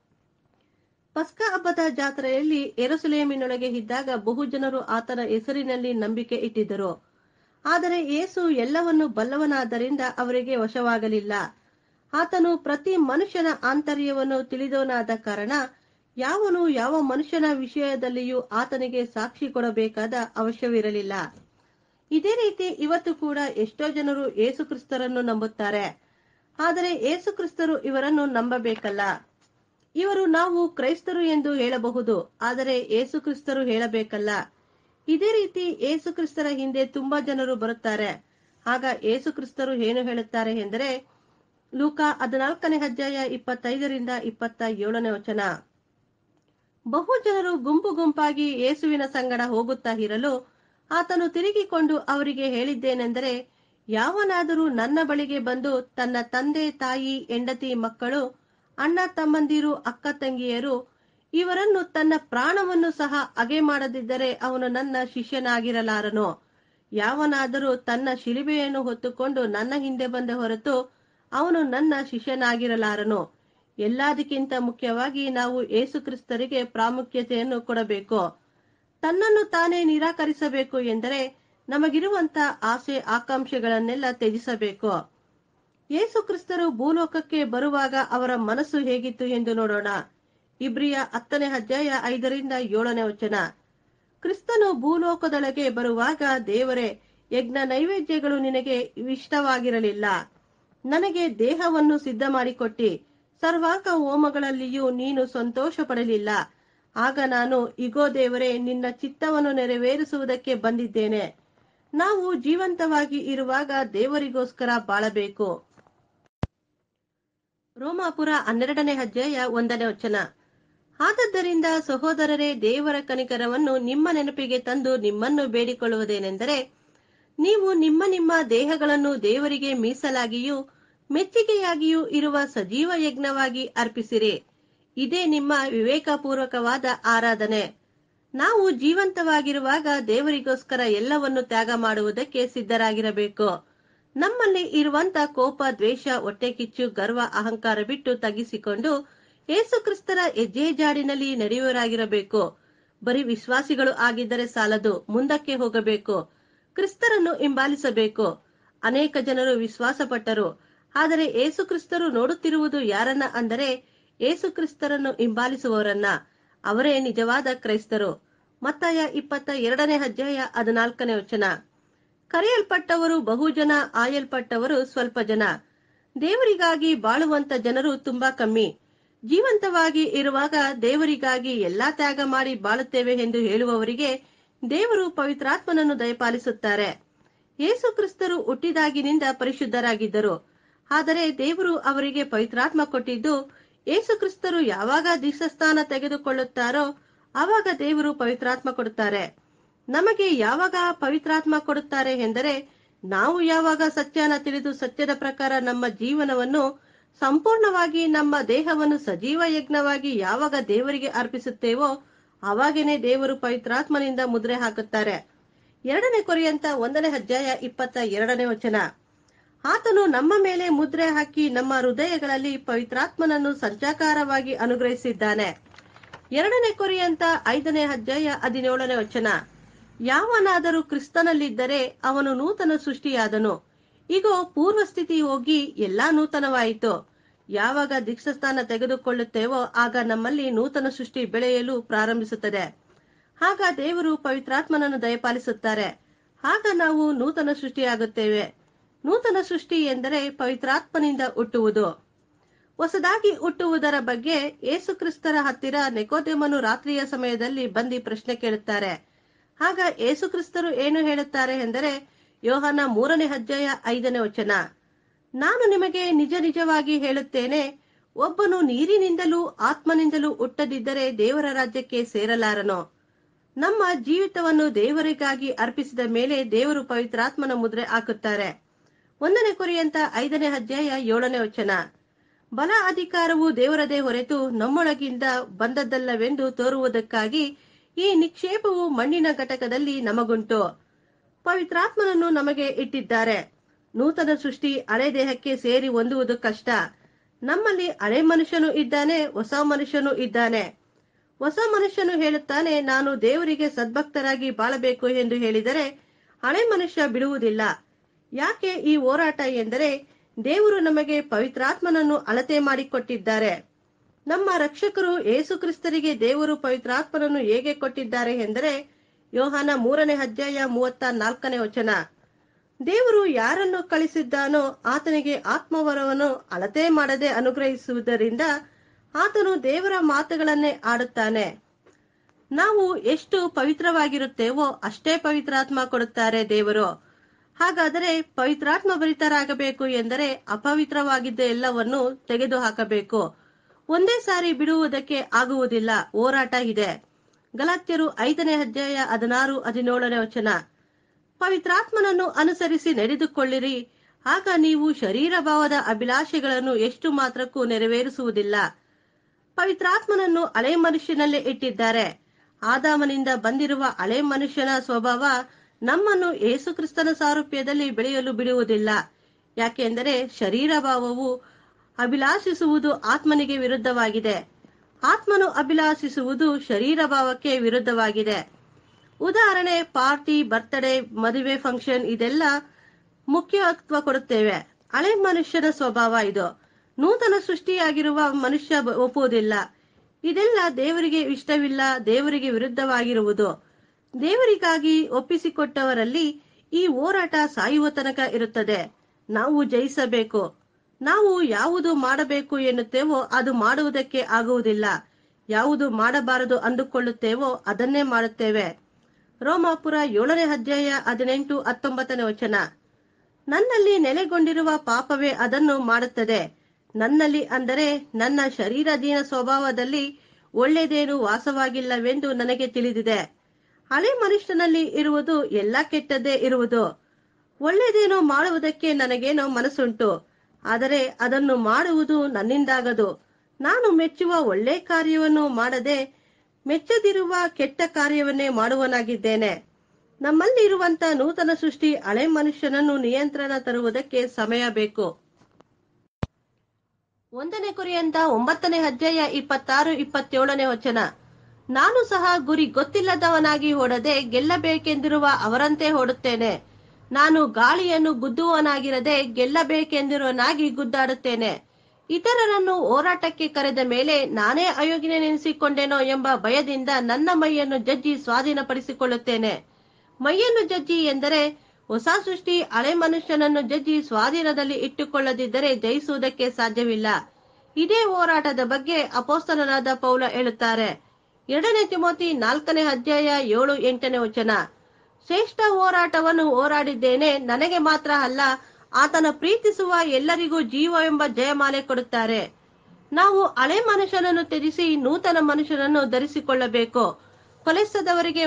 ಪಸ್ಕ ಹಬ್ಬದ ಜಾತ್ರೆಯಲ್ಲಿ ಯೆರೂಸಲೇಮಿನೊಳಗೆ ಇದ್ದಾಗ ಬಹು ಜನರು ಆತನ ಹೆಸರಿನಲ್ಲಿ ನಂಬಿಕೆ ಇಟ್ಟಿದ್ದರು. ಆದರೆ ಯೇಸು ಎಲ್ಲವನ್ನು ಬಲ್ಲವನಾದ್ದರಿಂದ ಅವರಿಗೆ ವಶವಾಗಲಿಲ್ಲ. ಆತನು ಪ್ರತಿ ಮನುಷ್ಯನ ಆಂತರ್ಯವನ್ನು ತಿಳಿದವನಾದ ಕಾರಣ ಯಾವನು ಯಾವ ಮನುಷ್ಯನ ವಿಷಯದಲ್ಲಿಯೂ ಆತನಿಗೆ ಸಾಕ್ಷಿ ಕೊಡಬೇಕಾದ ಅವಶ್ಯವಿರಲಿಲ್ಲ. ಇದೇ ರೀತಿ ಇವತ್ತು ಕೂಡ ಎಷ್ಟೋ ಜನರು ಯೇಸು ಕ್ರಿಸ್ತರನ್ನು ನಂಬುತ್ತಾರೆ. ಆದರೆ ಯೇಸು ಕ್ರಿಸ್ತರು ಇವರನ್ನು ನಂಬಬೇಕಲ್ಲ. ಇವರು ನಾವು ಕ್ರೈಸ್ತರು ಎಂದು ಹೇಳಬಹುದು, ಆದರೆ ಯೇಸು ಕ್ರಿಸ್ತರು ಹೇಳಬೇಕಲ್ಲ. ಇದೇ ರೀತಿ ಯೇಸು ಕ್ರಿಸ್ತರ ಹಿಂದೆ ತುಂಬಾ ಜನರು ಬರುತ್ತಾರೆ. ಆಗ ಯೇಸು ಕ್ರಿಸ್ತರು ಏನು ಹೇಳುತ್ತಾರೆ ಎಂದರೆ, ಲೂಕ 14ನೇ ಅಧ್ಯಾಯ 25ರಿಂದ 27ನೇ ವಚನ. ಬಹು ಜನರು ಗುಂಪು ಗುಂಪಾಗಿ ಯೇಸುವಿನ ಸಂಗಡ ಹೋಗುತ್ತಾ ಇರಲು ಆತನು ತಿರುಗಿಕೊಂಡು ಅವರಿಗೆ ಹೇಳಿದ್ದೇನೆಂದರೆ, ಯಾವನಾದರೂ ನನ್ನ ಬಳಿಗೆ ಬಂದು ತನ್ನ ತಂದೆ ತಾಯಿ ಹೆಂಡತಿ ಮಕ್ಕಳು ಅಣ್ಣ ತಮ್ಮಂದಿರು ಅಕ್ಕ ತಂಗಿಯರು ಇವರನ್ನು ತನ್ನ ಪ್ರಾಣವನ್ನು ಸಹ ಹಗೆ ಮಾಡದಿದ್ದರೆ ಅವನು ನನ್ನ ಶಿಷ್ಯನಾಗಿರಲಾರನು. ಯಾವನಾದರೂ ತನ್ನ ಶಿಲುಬೆಯನ್ನು ಹೊತ್ತುಕೊಂಡು ನನ್ನ ಹಿಂದೆ ಬಂದ ಹೊರತು ಅವನು ನನ್ನ ಶಿಷ್ಯನಾಗಿರಲಾರನು. ಎಲ್ಲದಕ್ಕಿಂತ ಮುಖ್ಯವಾಗಿ ನಾವು ಯೇಸು ಕ್ರಿಸ್ತರಿಗೆ ಪ್ರಾಮುಖ್ಯತೆಯನ್ನು ಕೊಡಬೇಕು. ತನ್ನನ್ನು ತಾನೇ ನಿರಾಕರಿಸಬೇಕು ಎಂದರೆ ನಮಗಿರುವಂತ ಆಸೆ ಆಕಾಂಕ್ಷೆಗಳನ್ನೆಲ್ಲ ತ್ಯಜಿಸಬೇಕು. ಯೇಸು ಕ್ರಿಸ್ತರು ಭೂಲೋಕಕ್ಕೆ ಬರುವಾಗ ಅವರ ಮನಸ್ಸು ಹೇಗಿತ್ತು ಎಂದು ನೋಡೋಣ. ಇಬ್ರಿಯ 10ನೇ ಅಧ್ಯಾಯ 5ರಿಂದ 7ನೇ ವಚನ. ಕ್ರಿಸ್ತನು ಭೂಲೋಕದೊಳಗೆ ಬರುವಾಗ, ದೇವರೇ, ಯಜ್ಞ ನೈವೇದ್ಯಗಳು ನಿನಗೆ ಇಷ್ಟವಾಗಿರಲಿಲ್ಲ. ನನಗೆ ದೇಹವನ್ನು ಸಿದ್ಧ ಮಾಡಿಕೊಟ್ಟಿ, ಸರ್ವಾಂಗ ಹೋಮಗಳಲ್ಲಿಯೂ ನೀನು ಸಂತೋಷ ಪಡಲಿಲ್ಲ. ಆಗ ನಾನು, ಇಗೋ ದೇವರೇ, ನಿನ್ನ ಚಿತ್ತವನ್ನು ನೆರವೇರಿಸುವುದಕ್ಕೆ ಬಂದಿದ್ದೇನೆ. ನಾವು ಜೀವಂತವಾಗಿ ಇರುವಾಗ ದೇವರಿಗೋಸ್ಕರ ಬಾಳಬೇಕು. ರೋಮಾಪುರ 12ನೇ ಅಧ್ಯಾಯ 1ನೇ ವಚನ. ಆದದ್ದರಿಂದ ಸಹೋದರರೇ, ದೇವರ ಕನಿಕರವನ್ನು ನಿಮ್ಮ ನೆನಪಿಗೆ ತಂದು ನಿಮ್ಮನ್ನು ಬೇಡಿಕೊಳ್ಳುವುದೇನೆಂದರೆ, ನೀವು ನಿಮ್ಮ ನಿಮ್ಮ ದೇಹಗಳನ್ನು ದೇವರಿಗೆ ಮೀಸಲಾಗಿಯೂ ಮೆಚ್ಚಿಗೆಯಾಗಿಯೂ ಇರುವ ಸಜೀವ ಯಜ್ಞವಾಗಿ ಅರ್ಪಿಸಿರಿ. ಇದೇ ನಿಮ್ಮ ವಿವೇಕಪೂರ್ವಕವಾದ ಆರಾಧನೆ. ನಾವು ಜೀವಂತವಾಗಿರುವಾಗ ದೇವರಿಗೋಸ್ಕರ ಎಲ್ಲವನ್ನು ತ್ಯಾಗ ಮಾಡುವುದಕ್ಕೆ ಸಿದ್ಧರಾಗಿರಬೇಕು. ನಮ್ಮಲ್ಲಿ ಇರುವಂತ ಕೋಪ, ದ್ವೇಷ, ಹೊಟ್ಟೆಕಿಚ್ಚು, ಗರ್ವ, ಅಹಂಕಾರ ಬಿಟ್ಟು ತಗ್ಗಿಸಿಕೊಂಡು ಯೇಸು ಕ್ರಿಸ್ತರ ಹೆಜ್ಜೆ ಜಾಡಿನಲ್ಲಿ ನಡೆಯುವರಾಗಿರಬೇಕು. ಬರೀ ವಿಶ್ವಾಸಿಗಳು ಆಗಿದ್ದರೆ ಸಾಲದು, ಮುಂದಕ್ಕೆ ಹೋಗಬೇಕು. ಕ್ರಿಸ್ತರನ್ನು ಹಿಂಬಾಲಿಸಬೇಕು. ಅನೇಕ ಜನರು ವಿಶ್ವಾಸ ಪಟ್ಟರು, ಆದರೆ ಯೇಸು ಕ್ರಿಸ್ತರು ನೋಡುತ್ತಿರುವುದು ಯಾರನ್ನ ಅಂದರೆ ಯೇಸು ಕ್ರಿಸ್ತರನ್ನು ಹಿಂಬಾಲಿಸುವವರನ್ನ. ಅವರೇ ನಿಜವಾದ ಕ್ರೈಸ್ತರು. ಮತ್ತಾಯ 22ನೇ ಅಧ್ಯಾಯ 14ನೇ ವಚನ. ಕರೆಯಲ್ಪಟ್ಟವರು ಬಹು ಜನ, ಆಯಲ್ಪಟ್ಟವರು ಸ್ವಲ್ಪ ಜನ. ದೇವರಿಗಾಗಿ ಬಾಳುವಂತ ಜನರು ತುಂಬಾ ಕಮ್ಮಿ. ಜೀವಂತವಾಗಿ ಇರುವಾಗ ದೇವರಿಗಾಗಿ ಎಲ್ಲಾ ತ್ಯಾಗ ಮಾಡಿ ಬಾಳುತ್ತೇವೆ ಎಂದು ಹೇಳುವವರಿಗೆ ದೇವರು ಪವಿತ್ರಾತ್ಮನನ್ನು ದಯಪಾಲಿಸುತ್ತಾರೆ. ಯೇಸು ಕ್ರಿಸ್ತರು ಹುಟ್ಟಿದಾಗಿನಿಂದ ಪರಿಶುದ್ಧರಾಗಿದ್ದರು. ಆದರೆ ದೇವರು ಅವರಿಗೆ ಪವಿತ್ರಾತ್ಮ ಕೊಟ್ಟಿದ್ದು, ಯೇಸು ಕ್ರಿಸ್ತರು ಯಾವಾಗ ದೀಕ್ಷಾಸ್ನಾನ ತೆಗೆದುಕೊಳ್ಳುತ್ತಾರೋ ಆವಾಗ ದೇವರು ಪವಿತ್ರಾತ್ಮ ಕೊಡುತ್ತಾರೆ. ನಮಗೆ ಯಾವಾಗ ಪವಿತ್ರಾತ್ಮ ಕೊಡುತ್ತಾರೆ ಎಂದರೆ, ನಾವು ಯಾವಾಗ ಸತ್ಯನ ತಿಳಿದು ಸತ್ಯದ ಪ್ರಕಾರ ನಮ್ಮ ಜೀವನವನ್ನು ಸಂಪೂರ್ಣವಾಗಿ, ನಮ್ಮ ದೇಹವನ್ನು ಸಜೀವ ಯಜ್ಞವಾಗಿ ಯಾವಾಗ ದೇವರಿಗೆ ಅರ್ಪಿಸುತ್ತೇವೋ ಆವಾಗೇನೆ ದೇವರು ಪವಿತ್ರಾತ್ಮನಿಂದ ಮುದ್ರೆ ಹಾಕುತ್ತಾರೆ. 2ನೇ ಕೊರಿಂಥ 1ನೇ ಅಧ್ಯಾಯ 22ನೇ ವಚನ. ಆತನು ನಮ್ಮ ಮೇಲೆ ಮುದ್ರೆ ಹಾಕಿ ನಮ್ಮ ಹೃದಯಗಳಲ್ಲಿ ಪವಿತ್ರಾತ್ಮನನ್ನು ಸಂಚಾಕಾರವಾಗಿ ಅನುಗ್ರಹಿಸಿದ್ದಾನೆ. 2ನೇ ಕೊರಿಂಥ 5ನೇ ಅಧ್ಯಾಯ 17ನೇ ವಚನ. ಯಾವನಾದರೂ ಕ್ರಿಸ್ತನಲ್ಲಿದ್ದರೆ ಅವನು ನೂತನ ಸೃಷ್ಟಿಯಾದನು. ಇಗೋ, ಪೂರ್ವ ಸ್ಥಿತಿ ಹೋಗಿ ಎಲ್ಲಾ ನೂತನವಾಯಿತು. ಯಾವಾಗ ದೀಕ್ಷಾಸ್ನಾನ ತೆಗೆದುಕೊಳ್ಳುತ್ತೇವೋ ಆಗ ನಮ್ಮಲ್ಲಿ ನೂತನ ಸೃಷ್ಟಿ ಬೆಳೆಯಲು ಪ್ರಾರಂಭಿಸುತ್ತದೆ. ಆಗ ದೇವರು ಪವಿತ್ರಾತ್ಮನನ್ನು ದಯಪಾಲಿಸುತ್ತಾರೆ. ಆಗ ನಾವು ನೂತನ ಸೃಷ್ಟಿಯಾಗುತ್ತೇವೆ. ನೂತನ ಸೃಷ್ಟಿ ಎಂದರೆ ಪವಿತ್ರಾತ್ಮನಿಂದ ಹುಟ್ಟುವುದು. ಹೊಸದಾಗಿ ಹುಟ್ಟುವುದರ ಬಗ್ಗೆ ಯೇಸು ಕ್ರಿಸ್ತರ ಹತ್ತಿರ ನಿಕೋದೇಮನು ರಾತ್ರಿಯ ಸಮಯದಲ್ಲಿ ಬಂದು ಪ್ರಶ್ನೆ ಕೇಳುತ್ತಾರೆ. ಆಗ ಯೇಸು ಕ್ರಿಸ್ತರು ಏನು ಹೇಳುತ್ತಾರೆ ಎಂದರೆ, ಯೋಹಾನ 3ನೇ ಅಧ್ಯಾಯ 5ನೇ ವಚನ. ನಾನು ನಿಮಗೆ ನಿಜ ನಿಜವಾಗಿ ಹೇಳುತ್ತೇನೆ, ಒಬ್ಬನು ನೀರಿನಿಂದಲೂ ಆತ್ಮನಿಂದಲೂ ಹುಟ್ಟದಿದ್ದರೆ ದೇವರ ರಾಜ್ಯಕ್ಕೆ ಸೇರಲಾರನು. ನಮ್ಮ ಜೀವಿತವನ್ನು ದೇವರಿಗಾಗಿ ಅರ್ಪಿಸಿದ ಮೇಲೆ ದೇವರು ಪವಿತ್ರಾತ್ಮನ ಮುದ್ರೆ ಹಾಕುತ್ತಾರೆ. 1ನೇ ಕೊರಿಂಥ 5ನೇ ಅಧ್ಯಾಯ 7ನೇ ವಚನ. ಬಲ ಅಧಿಕಾರವು ದೇವರದೇ ಹೊರತು ನಮ್ಮೊಳಗಿಂದ ಬಂದದ್ದಲ್ಲವೆಂದು ತೋರುವುದಕ್ಕಾಗಿ ಈ ನಿಕ್ಷೇಪವು ಮಣ್ಣಿನ ಘಟಕದಲ್ಲಿ ನಮಗುಂಟು. ಪವಿತ್ರಾತ್ಮನನ್ನು ನಮಗೆ ಇಟ್ಟಿದ್ದಾರೆ. ನೂತನ ಸೃಷ್ಟಿ ಹಳೆ ದೇಹಕ್ಕೆ ಸೇರಿ ಹೊಂದುವುದು ಕಷ್ಟ. ನಮ್ಮಲ್ಲಿ ಹಳೆ ಮನುಷ್ಯನು ಇದ್ದಾನೆ, ಹೊಸ ಮನುಷ್ಯನು ಇದ್ದಾನೆ. ಹೊಸ ಮನುಷ್ಯನು ಹೇಳುತ್ತಾನೆ, ನಾನು ದೇವರಿಗೆ ಸದ್ಭಕ್ತರಾಗಿ ಬಾಳಬೇಕು ಎಂದು ಹೇಳಿದರೆ ಹಳೆ ಮನುಷ್ಯ ಬಿಡುವುದಿಲ್ಲ. ಯಾಕೆ ಈ ಹೋರಾಟ ಎಂದರೆ, ದೇವರು ನಮಗೆ ಪವಿತ್ರಾತ್ಮನನ್ನು ಅಳತೆ ಮಾಡಿಕೊಟ್ಟಿದ್ದಾರೆ. ನಮ್ಮ ರಕ್ಷಕರು ಯೇಸು ಕ್ರಿಸ್ತರಿಗೆ ದೇವರು ಪವಿತ್ರಾತ್ಮನನ್ನು ಹೇಗೆ ಕೊಟ್ಟಿದ್ದಾರೆ ಎಂದರೆ, ಯೋಹಾನ 3:34 ದೇವರು ಯಾರನ್ನು ಕಳಿಸಿದ್ದಾನೋ ಆತನಿಗೆ ಆತ್ಮವರವನ್ನು ಅಳತೆ ಮಾಡದೆ ಅನುಗ್ರಹಿಸುವುದರಿಂದ ಆತನು ದೇವರ ಮಾತುಗಳನ್ನೇ ಆಡುತ್ತಾನೆ. ನಾವು ಎಷ್ಟು ಪವಿತ್ರವಾಗಿರುತ್ತೇವೋ ಅಷ್ಟೇ ಪವಿತ್ರಾತ್ಮ ಕೊಡುತ್ತಾರೆ ದೇವರು. ಹಾಗಾದರೆ ಪವಿತ್ರಾತ್ಮ ಭರಿತರಾಗಬೇಕು ಎಂದರೆ ಅಪವಿತ್ರವಾಗಿದ್ದ ಎಲ್ಲವನ್ನು ತೆಗೆದು ಹಾಕಬೇಕು. ಒಂದೇ ಸಾರಿ ಬಿಡುವುದಕ್ಕೆ ಆಗುವುದಿಲ್ಲ, ಹೋರಾಟ ಇದೆ. ಗಲಾತ್ಯರು 5:16-17 ಪವಿತ್ರಾತ್ಮನನ್ನು ಅನುಸರಿಸಿ ನಡೆದುಕೊಳ್ಳಿರಿ, ಆಗ ನೀವು ಶರೀರ ಭಾವದ ಅಭಿಲಾಷೆಗಳನ್ನು ಎಷ್ಟು ಮಾತ್ರಕ್ಕೂ ನೆರವೇರಿಸುವುದಿಲ್ಲ. ಪವಿತ್ರಾತ್ಮನನ್ನು ಹಳೆ ಮನುಷ್ಯನಲ್ಲೇ ಇಟ್ಟಿದ್ದಾರೆ. ಆದಾಮನಿಂದ ಬಂದಿರುವ ಹಳೆ ಮನುಷ್ಯನ ಸ್ವಭಾವ ನಮ್ಮನ್ನು ಯೇಸುಕ್ರಿಸ್ತನ ಸಾರೂಪ್ಯದಲ್ಲಿ ಬೆಳೆಯಲು ಬಿಡುವುದಿಲ್ಲ. ಯಾಕೆಂದರೆ ಶರೀರ ಭಾವವು ಅಭಿಲಾಷಿಸುವುದು ಆತ್ಮನಿಗೆ ವಿರುದ್ಧವಾಗಿದೆ, ಆತ್ಮನು ಅಭಿಲಾಷಿಸುವುದು ಶರೀರ ಭಾವಕ್ಕೆ ವಿರುದ್ಧವಾಗಿದೆ. ಉದಾಹರಣೆ, ಪಾರ್ಟಿ, ಬರ್ತ್ಡೇ, ಮದುವೆ ಫಂಕ್ಷನ್ ಇದೆಲ್ಲ ಮುಖ್ಯತ್ವ ಕೊಡುತ್ತೇವೆ. ಹಳೆ ಮನುಷ್ಯನ ಸ್ವಭಾವ ಇದು. ನೂತನ ಸೃಷ್ಟಿಯಾಗಿರುವ ಮನುಷ್ಯ ಒಪ್ಪುವುದಿಲ್ಲ. ಇದೆಲ್ಲ ದೇವರಿಗೆ ಇಷ್ಟವಿಲ್ಲ, ದೇವರಿಗೆ ವಿರುದ್ಧವಾಗಿರುವುದು. ದೇವರಿಗಾಗಿ ಒಪ್ಪಿಸಿಕೊಟ್ಟವರಲ್ಲಿ ಈ ಹೋರಾಟ ಸಾಯುವ ತನಕ ಇರುತ್ತದೆ. ನಾವು ಜಯಿಸಬೇಕು. ನಾವು ಯಾವುದು ಮಾಡಬೇಕು ಎನ್ನುತ್ತೇವೋ ಅದು ಮಾಡುವುದಕ್ಕೆ ಆಗುವುದಿಲ್ಲ. ಯಾವುದು ಮಾಡಬಾರದು ಅಂದುಕೊಳ್ಳುತ್ತೇವೋ ಅದನ್ನೇ ಮಾಡುತ್ತೇವೆ. ರೋಮಾಪುರ 7:18-19 ನನ್ನಲ್ಲಿ ನೆಲೆಗೊಂಡಿರುವ ಪಾಪವೇ ಅದನ್ನು ಮಾಡುತ್ತದೆ. ನನ್ನಲ್ಲಿ ಅಂದರೆ ನನ್ನ ಶರೀರಾಧೀನ ಸ್ವಭಾವದಲ್ಲಿ ಒಳ್ಳೆಯದೇನು ವಾಸವಾಗಿಲ್ಲವೆಂದು ನನಗೆ ತಿಳಿದಿದೆ. ಹಳೆ ಮನುಷ್ಯನಲ್ಲಿ ಇರುವುದು ಎಲ್ಲ ಕೆಟ್ಟದ್ದೇ ಇರುವುದು. ಒಳ್ಳೆಯದೇನೋ ಮಾಡುವುದಕ್ಕೆ ನನಗೇನೋ ಮನಸ್ಸುಂಟು, ಆದರೆ ಅದನ್ನು ಮಾಡುವುದು ನನ್ನಿಂದಾಗದು. ನಾನು ಮೆಚ್ಚುವ ಒಳ್ಳೆ ಕಾರ್ಯವನ್ನು ಮಾಡದೆ ಮೆಚ್ಚದಿರುವ ಕೆಟ್ಟ ಕಾರ್ಯವನ್ನೇ ಮಾಡುವನಾಗಿದ್ದೇನೆ. ನಮ್ಮಲ್ಲಿ ಇರುವಂತ ನೂತನ ಸೃಷ್ಟಿ ಹಳೆ ಮನುಷ್ಯನನ್ನು ನಿಯಂತ್ರಣ ತರುವುದಕ್ಕೆ ಸಮಯ ಬೇಕು. 1 ಕೊರಿಂಥ 9:26-27 ನಾನು ಸಹ ಗುರಿ ಗೊತ್ತಿಲ್ಲದವನಾಗಿ ಓಡದೆ ಗೆಲ್ಲಬೇಕೆಂದಿರುವ ಅವರಂತೆ ಓಡುತ್ತೇನೆ. ನಾನು ಗಾಳಿಯನ್ನು ಗುದ್ದುವವನಾಗಿರದೆ ಗೆಲ್ಲಬೇಕೆಂದಿರುವನಾಗಿ ಗುದ್ದಾಡುತ್ತೇನೆ. ಇತರರನ್ನು ಹೋರಾಟಕ್ಕೆ ಕರೆದ ಮೇಲೆ ನಾನೇ ಅಯೋಗ್ಯನೆನಿಸಿಕೊಂಡೇನೋ ಎಂಬ ಭಯದಿಂದ ನನ್ನ ಮೈಯನ್ನು ಜಜ್ಜಿ ಸ್ವಾಧೀನಪಡಿಸಿಕೊಳ್ಳುತ್ತೇನೆ. ಮೈಯನ್ನು ಜಜ್ಜಿ ಎಂದರೆ ಹೊಸ ಸೃಷ್ಟಿ ಹಳೆ ಮನುಷ್ಯನನ್ನು ಜಜ್ಜಿ ಸ್ವಾಧೀನದಲ್ಲಿ ಇಟ್ಟುಕೊಳ್ಳದಿದ್ದರೆ ಜಯಿಸುವುದಕ್ಕೆ ಸಾಧ್ಯವಿಲ್ಲ. ಇದೇ ಹೋರಾಟದ ಬಗ್ಗೆ ಅಪೊಸ್ತಲನಾದ ಪೌಲ ಹೇಳುತ್ತಾರೆ. 2 ತಿಮೋಥಿ 4:7-8 ಶ್ರೇಷ್ಠ ಹೋರಾಟವನ್ನು ಹೋರಾಡಿದ್ದೇನೆ, ನನಗೆ ಮಾತ್ರ ಅಲ್ಲ, ಆತನ ಪ್ರೀತಿಸುವ ಎಲ್ಲರಿಗೂ ಜೀವವೆಂಬ ಜಯಮಾಲೆ ಕೊಡುತ್ತಾರೆ. ನಾವು ಹಳೆ ಮನುಷ್ಯನನ್ನು ತ್ಯಜಿಸಿ ನೂತನ ಮನುಷ್ಯನನ್ನು ಧರಿಸಿಕೊಳ್ಳಬೇಕು. ಕೊಲೆಸದವರಿಗೆ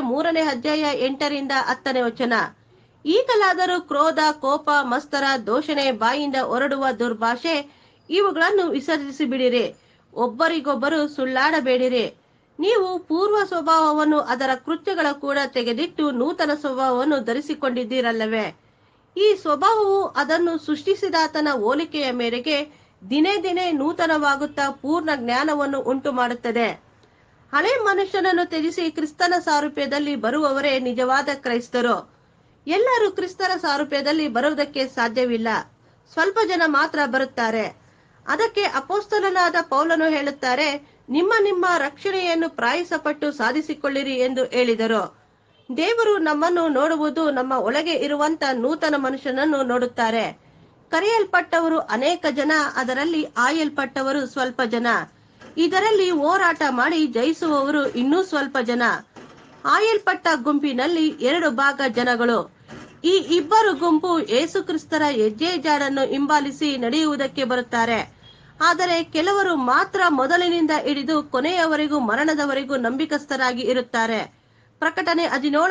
3:8-10 ಈಗಲಾದರೂ ಕ್ರೋಧ, ಕೋಪ, ಮತ್ಸರ, ದೂಷಣೆ, ಬಾಯಿಂದ ಹೊರಡುವ ದುರ್ಭಾಷೆ ಇವುಗಳನ್ನು ವಿಸರ್ಜಿಸಿ ಬಿಡಿರಿ. ಒಬ್ಬರಿಗೊಬ್ಬರು ಸುಳ್ಳಾಡಬೇಡಿರಿ. ನೀವು ಪೂರ್ವ ಸ್ವಭಾವವನ್ನು ಅದರ ಕೃತ್ಯಗಳ ಕೂಡ ತೆಗೆದಿಟ್ಟು ನೂತನ ಸ್ವಭಾವವನ್ನು ಧರಿಸಿಕೊಂಡಿದ್ದೀರಲ್ಲವೇ? ಈ ಸ್ವಭಾವವು ಅದನ್ನು ಸೃಷ್ಟಿಸಿದಾತನ ಹೋಲಿಕೆಯ ಮೇರೆಗೆ ದಿನೇ ದಿನೇ ನೂತನವಾಗುತ್ತಾ ಪೂರ್ಣ ಜ್ಞಾನವನ್ನು ಉಂಟು ಮಾಡುತ್ತದೆ. ಹಳೆ ಮನುಷ್ಯನನ್ನು ತ್ಯಜಿಸಿ ಕ್ರಿಸ್ತನ ಸಾರೂಪ್ಯದಲ್ಲಿ ಬರುವವರೇ ನಿಜವಾದ ಕ್ರೈಸ್ತರು. ಎಲ್ಲರೂ ಕ್ರಿಸ್ತನ ಸಾರೂಪ್ಯದಲ್ಲಿ ಬರುವುದಕ್ಕೆ ಸಾಧ್ಯವಿಲ್ಲ, ಸ್ವಲ್ಪ ಜನ ಮಾತ್ರ ಬರುತ್ತಾರೆ. ಅದಕ್ಕೆ ಅಪೊಸ್ತಲನಾದ ಪೌಲನು ಹೇಳುತ್ತಾರೆ, ನಿಮ್ಮ ರಕ್ಷಣೆಯನ್ನು ಪ್ರಯಾಸಪಟ್ಟು ಸಾಧಿಸಿಕೊಳ್ಳಿರಿ ಎಂದು ಹೇಳಿದರು. ದೇವರು ನಮ್ಮನ್ನು ನೋಡುವುದು ನಮ್ಮ ಒಳಗೆ ಇರುವಂತ ನೂತನ ಮನುಷ್ಯನನ್ನು ನೋಡುತ್ತಾರೆ. ಕರೆಯಲ್ಪಟ್ಟವರು ಅನೇಕ ಜನ, ಅದರಲ್ಲಿ ಆಯಲ್ಪಟ್ಟವರು ಸ್ವಲ್ಪ ಜನ. ಇದರಲ್ಲಿ ಹೋರಾಟ ಮಾಡಿ ಜಯಿಸುವವರು ಇನ್ನೂ ಸ್ವಲ್ಪ ಜನ. ಆಯಲ್ಪಟ್ಟ ಗುಂಪಿನಲ್ಲಿ 2 ಭಾಗ ಜನಗಳು. ಈ ಇಬ್ಬರು ಗುಂಪು ಯೇಸು ಕ್ರಿಸ್ತರ ಹೆಜ್ಜೆ ಜಾಡನ್ನು ಹಿಂಬಾಲಿಸಿ ನಡೆಯುವುದಕ್ಕೆ ಬರುತ್ತಾರೆ. ಆದರೆ ಕೆಲವರು ಮಾತ್ರ ಮೊದಲಿನಿಂದ ಹಿಡಿದು ಕೊನೆಯವರೆಗೂ ಮರಣದವರೆಗೂ ನಂಬಿಕಸ್ಥರಾಗಿ ಇರುತ್ತಾರೆ. ಪ್ರಕಟಣೆ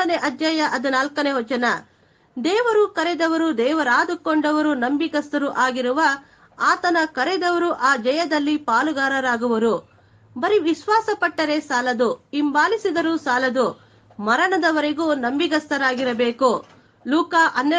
17:14 ದೇವರು ಕರೆದವರು, ದೇವರಾದುಕೊಂಡವರು, ನಂಬಿಕಸ್ಥರು ಆಗಿರುವ ಆತನ ಕರೆದವರು ಆ ಜಯದಲ್ಲಿ ಪಾಲುಗಾರರಾಗುವರು. ಬರೀ ವಿಶ್ವಾಸ ಪಟ್ಟರೆ ಸಾಲದು, ಹಿಂಬಾಲಿಸಿದರೂ ಸಾಲದು, ಮರಣದವರೆಗೂ ನಂಬಿಗಸ್ತರಾಗಿರಬೇಕು. ಲೂಕ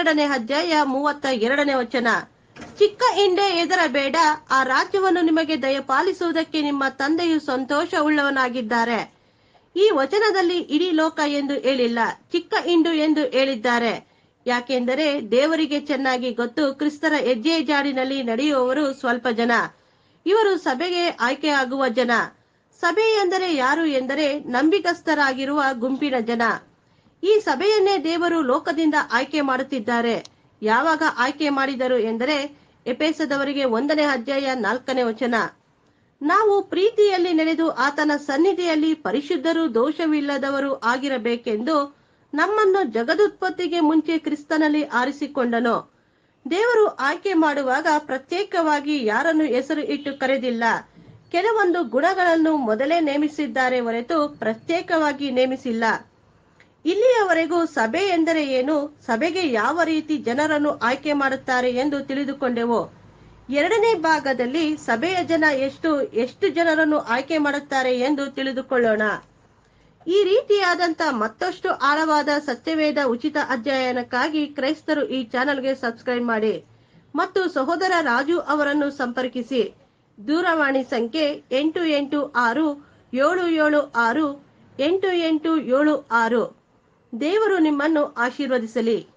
12:32 ಚಿಕ್ಕ ಹಿಂಡೆ ಹೆದರಬೇಡ, ಆ ರಾಜ್ಯವನ್ನು ನಿಮಗೆ ದಯಪಾಲಿಸುವುದಕ್ಕೆ ನಿಮ್ಮ ತಂದೆಯು ಸಂತೋಷ ಉಳ್ಳವನಾಗಿದ್ದಾರೆ. ಈ ವಚನದಲ್ಲಿ ಇಡೀ ಲೋಕ ಎಂದು ಹೇಳಿಲ್ಲ, ಚಿಕ್ಕ ಹಿಂಡು ಎಂದು ಹೇಳಿದ್ದಾರೆ. ಯಾಕೆಂದರೆ ದೇವರಿಗೆ ಚೆನ್ನಾಗಿ ಗೊತ್ತು, ಕ್ರಿಸ್ತರ ಹೆಜ್ಜೆ ಜಾಡಿನಲ್ಲಿ ನಡೆಯುವವರು ಸ್ವಲ್ಪ ಜನ. ಇವರು ಸಭೆಗೆ ಆಯ್ಕೆಯಾಗುವ ಜನ. ಸಭೆ ಎಂದರೆ ಯಾರು ಎಂದರೆ ನಂಬಿಗಸ್ತರಾಗಿರುವ ಗುಂಪಿನ ಜನ. ಈ ಸಭೆಯನ್ನೇ ದೇವರು ಲೋಕದಿಂದ ಆಯ್ಕೆ ಮಾಡುತ್ತಿದ್ದಾರೆ. ಯಾವಾಗ ಆಯ್ಕೆ ಮಾಡಿದರು ಎಂದರೆ ಎಫೆಸದವರಿಗೆ 1ನೇ ಅಧ್ಯಾಯ 4ನೇ ವಚನ. ನಾವು ಪ್ರೀತಿಯಲ್ಲಿ ನಡೆದು ಆತನ ಸನ್ನಿಧಿಯಲ್ಲಿ ಪರಿಶುದ್ಧರು ದೋಷವಿಲ್ಲದವರು ಆಗಿರಬೇಕೆಂದು ನಮ್ಮನ್ನು ಜಗದುತ್ಪತ್ತಿಗೆ ಮುಂಚೆ ಕ್ರಿಸ್ತನಲ್ಲಿ ಆರಿಸಿಕೊಂಡನು. ದೇವರು ಆಯ್ಕೆ ಮಾಡುವಾಗ ಪ್ರತ್ಯೇಕವಾಗಿ ಯಾರನ್ನು ಹೆಸರು ಇಟ್ಟು ಕರೆದಿಲ್ಲ. ಕೆಲವೊಂದು ಗುಣಗಳನ್ನು ಮೊದಲೇ ನೇಮಿಸಿದ್ದಾರೆ ಹೊರತು ಪ್ರತ್ಯೇಕವಾಗಿ ನೇಮಿಸಿಲ್ಲ. ಇಲ್ಲಿಯವರೆಗೂ ಸಭೆ ಎಂದರೆ ಏನು, ಸಭೆಗೆ ಯಾವ ರೀತಿ ಜನರನ್ನು ಆಯ್ಕೆ ಮಾಡುತ್ತಾರೆ ಎಂದು ತಿಳಿದುಕೊಂಡೆವು. 2ನೇ ಭಾಗದಲ್ಲಿ ಸಭೆಯ ಜನ ಎಷ್ಟು ಜನರನ್ನು ಆಯ್ಕೆ ಮಾಡುತ್ತಾರೆ ಎಂದು ತಿಳಿದುಕೊಳ್ಳೋಣ. ಈ ರೀತಿಯಾದಂತ ಮತ್ತಷ್ಟು ಆಳವಾದ ಸತ್ಯವೇದ ಉಚಿತ ಅಧ್ಯಯನಕ್ಕಾಗಿ ಕ್ರೈಸ್ತರು ಈ ಚಾನೆಲ್ಗೆ ಸಬ್ಸ್ಕ್ರೈಬ್ ಮಾಡಿ ಮತ್ತು ಸಹೋದರ ರಾಜು ಅವರನ್ನು ಸಂಪರ್ಕಿಸಿ. ದೂರವಾಣಿ ಸಂಖ್ಯೆ 886-776-8876. ದೇವರು ನಿಮ್ಮನ್ನು ಆಶೀರ್ವದಿಸಲಿ.